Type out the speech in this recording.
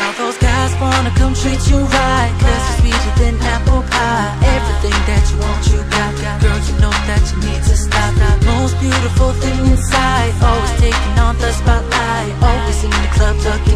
All those guys wanna come treat you right, 'cause you're sweeter than apple pie. Everything that you want, you got. Girl, you know that you need to stop. Most beautiful thing inside, always taking on the spotlight. Always in the club, tugging